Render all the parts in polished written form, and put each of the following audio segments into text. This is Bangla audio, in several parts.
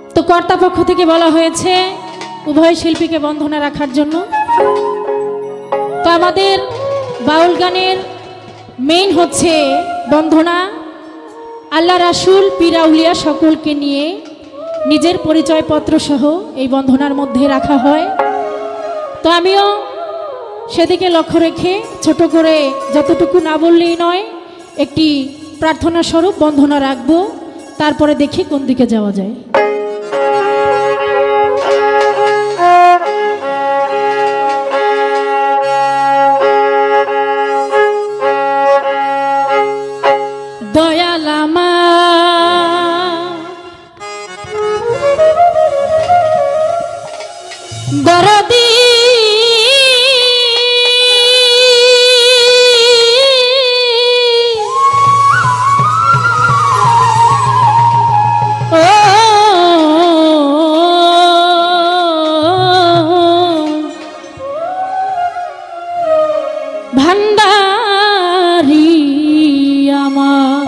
তো কর্তাপক্ষ থেকে বলা হয়েছে উভয় শিল্পীকে বন্ধনা রাখার জন্য। তো আমাদের বাউল গানের মেইন হচ্ছে বন্ধনা। আল্লাহ রাসূল পীর আউলিয়া সকলকে নিয়ে নিজের পরিচয়পত্র সহ এই বন্ধনার মধ্যে রাখা হয়। তো আমিও সেদিকে লক্ষ্য রেখে ছোট করে যতটুকু না বললেই নয় একটি প্রার্থনা স্বরূপ বন্ধনা রাখবো, তারপরে দেখি কোন দিকে যাওয়া যায়। দয়ালামা দরদি ভান্ডারি আমার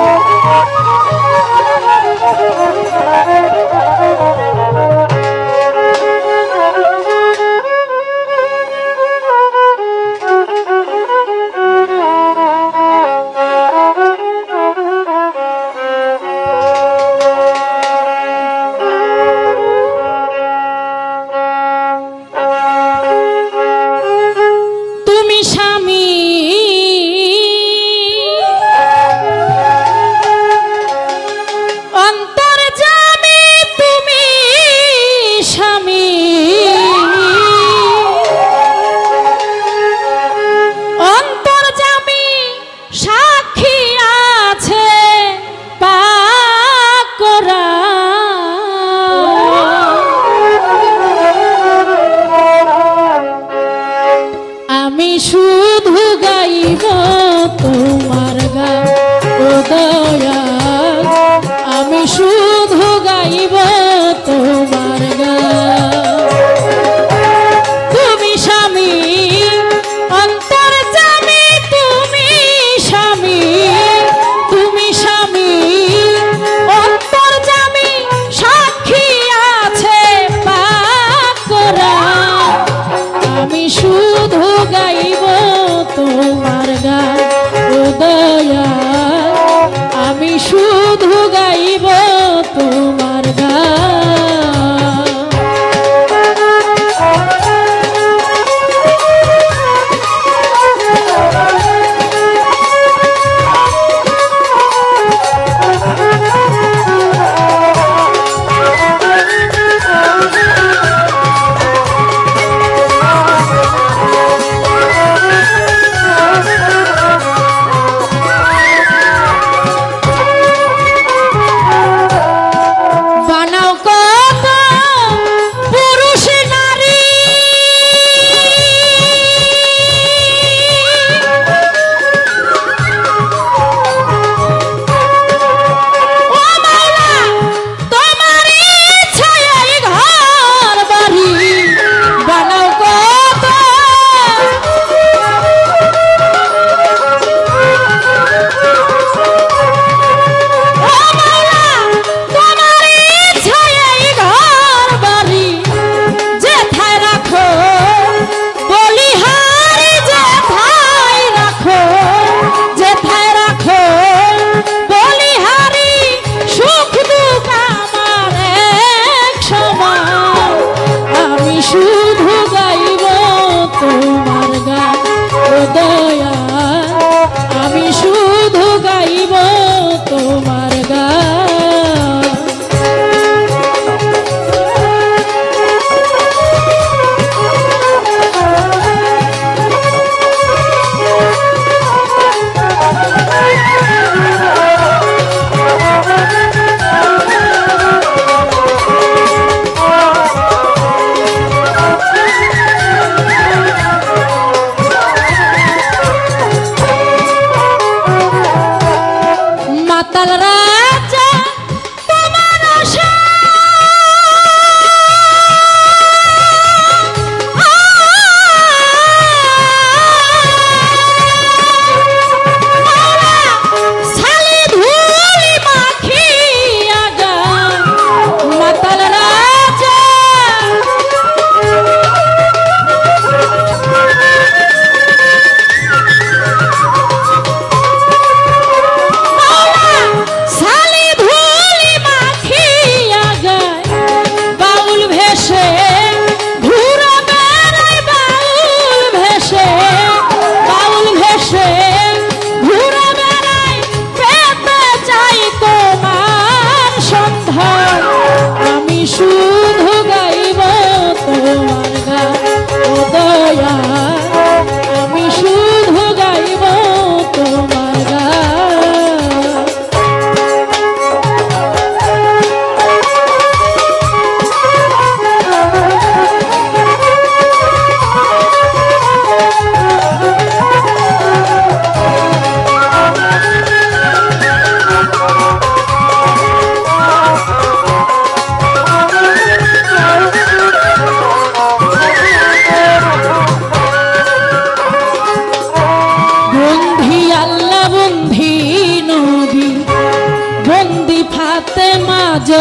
শুধু গাইব তোমার গান ও দয়াল, আমি শুধু গাইব তোমার গান। তুমি স্বামী অন্তর্যামী, তুমি স্বামী, তুমি স্বামী অন্তর্যামী, সাক্ষী আছে পাক করা। আমি শুধু গাইব তোমার গান ও দয়াল, আমি শুধু গাইব তোমার গান।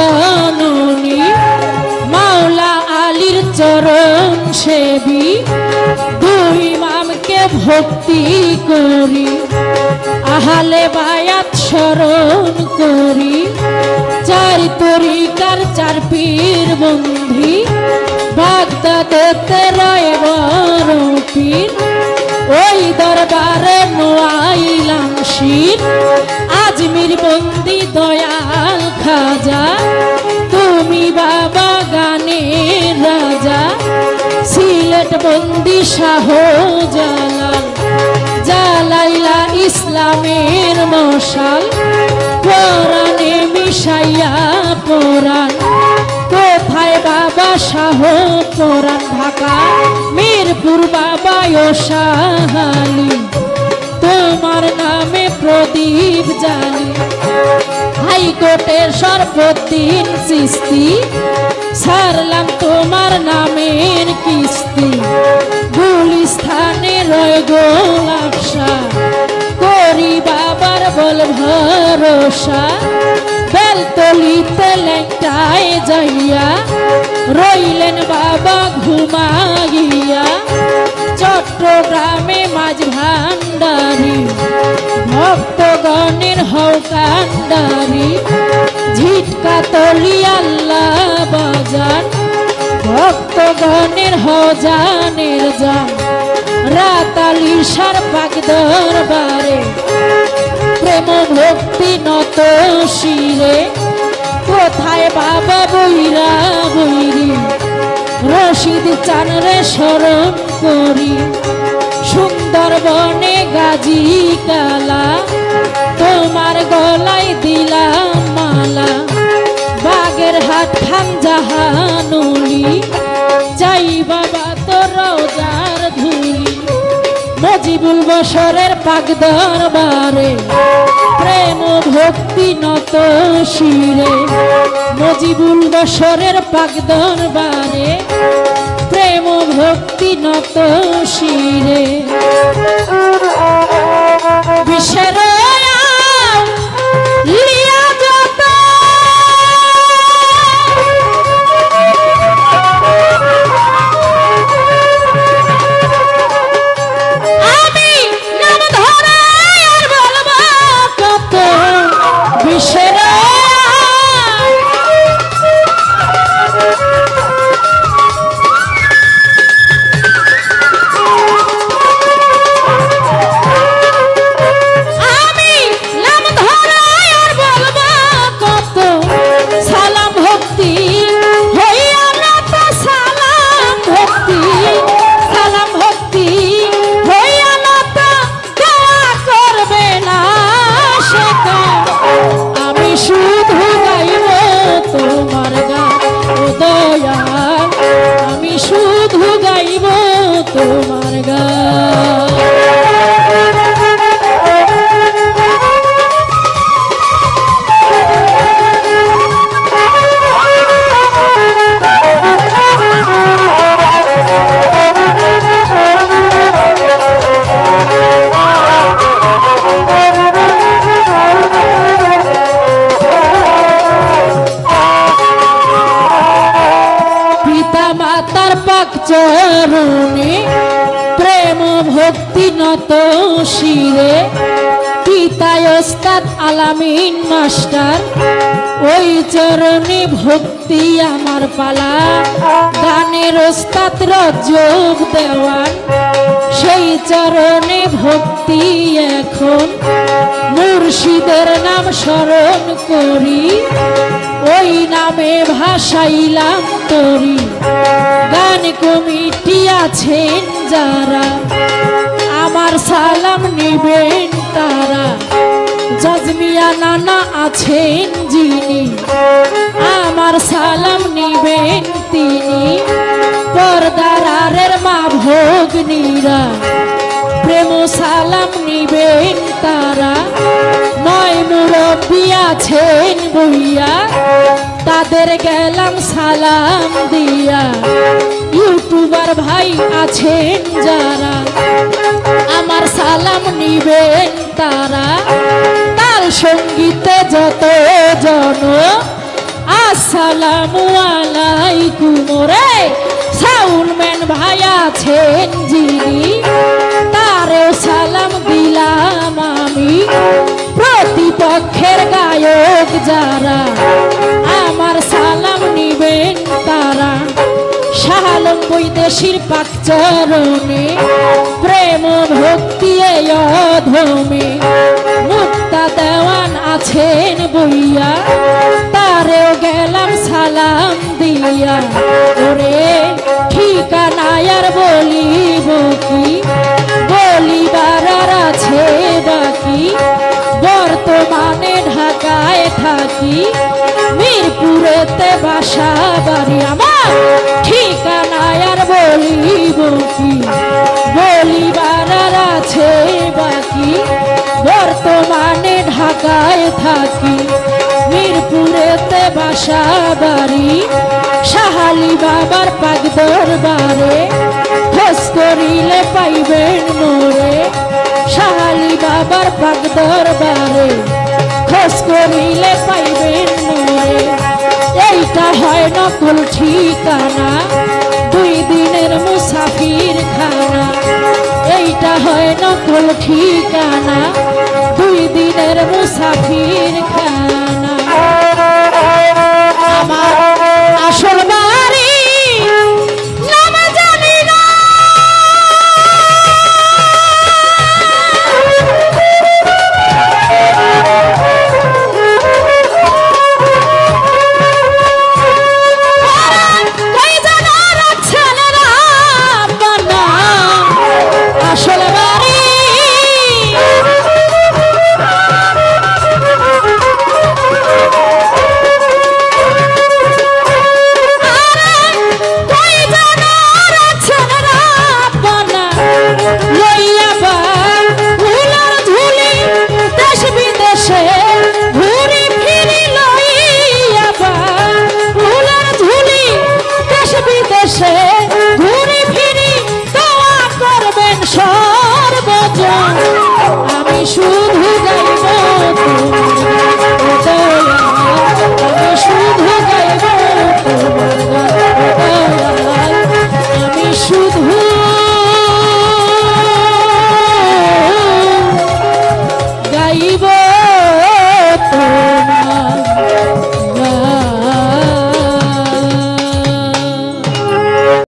জননী মাওলা আলীর চরণ সেবী দুই ইমামকে ভক্তি করি আহলে বায়াত স্মরণ করি চার তরিকার চার পীর বন্ধি বাগদাদেতে রয় বড় পীর ওই দরবারে নোয়াইলাম শির আজমির বন্দি দয়াল খাজা তুমি বাবা গানের রাজা সিলেট বন্দি শাহ জালাল জালাইলা ইসলামের মশাল কোরআনে মিশাইয়া কোরআন কোথায় বাবা শাহ কোরআন ঢাকা মিরপুর বাবা ও শাহালি তোমার নামে প্রদীপ জালি হাইকোর্টের সর্বদিন চিস্তি ছাড়লাম তোমার নামের কিস্তি গুলিস্থানে রয় গোলাপসা করি বাবার বল ভরসা বেলতলিতে লেংটায় যাইয়া রইলেন বাবা ঘুমাইয়া চট্টগ্রামে মাঝ ভান্ডারি ভক্তগণের হকান্ডারি ঝিটকা তলি আল্লাহ বাজার ভক্তগণের হজানের যান রাতালি সার পাক দরবারে প্রেম ভক্তি নত শিরে কোথায় বাবা বৈরা বৈরি রশিদ চানরে স্মরণ করি সুন্দরবনে গাজী কালা তোমার গলায় দিলাম মালা বাগের হাট খান জাহানুলি চাই বাবা তোর রওজার ধুলি মজিবুল বশরের পাক দরবারে প্রেম ভক্তি নত শিরে মজিবুল বশরের পাক দরবারে প্রেম ভক্তি নত শিরে বিশ্বের তোমার গান পিতা মাতার পাক চরণে প্রেম ভক্তি নত শিরে পিতায় ওস্তাদ আলামিন মাস্টার ওই চরণে ভক্তি আমার পালা গানের ওস্তাদ রজব দেওয়ান সেই চরণে ভক্তি এখন মুর্শিদের নাম স্মরণ করি ওই নামে ভাসাইলাম তরি গান কমিটি আছেন যারা আমার সালাম নিবেন তারা জজমিয়া নানা আছেন যিনি আমার সালাম নিবেন তিনি পর্দারের মা ভগ্নীরা প্রেম সালাম নিবেন তারা নয় মুরব্বী আছেন বইয়া তাদের গেলাম সালাম দিয়া ইউটিউবার ভাই আছেন যারা আমার সালাম নিবেন তারা তার সঙ্গীতে যত জন আসসালামু আলাইকুম রে সাউন্ডম্যান ভাই আছেন যিনি তারেও সালাম দিলাম আমি প্রতিপক্ষের গায়ক যারা আমার সালাম নিবেন তারা শাহালম বৈদেশির পাকচরণে প্রেম ভক্তি অধমে মুক্তা দেওয়ান আছেন বইয়া তারেও গেলাম সালাম দিয়া ওরে ঠিকানায় আর বলিব কি বলিবার আর আছে বাকি বর্তমানে ঢাকায় থাকি মিরপুরেতে বাসা বাড়ি আমার ঠিকানায় আর বলিব কি বলিবার আর আছে বাকি বর্তমানে ঢাকায় থাকি মিরপুরেতে বাসা বাড়ি শাহালি বাবার পাক দরবারে খোঁজ করিলে পাইবেন মোরে শাহালি বাবার পাক দরবারে খোঁজ করিলে পাইবেন মোরে এইটা হয় নকল ঠিকানা 2 দিনের মুসাফির খানা এইটা হয় নকল ঠিকানা 2 দিনের মুসাফির খানা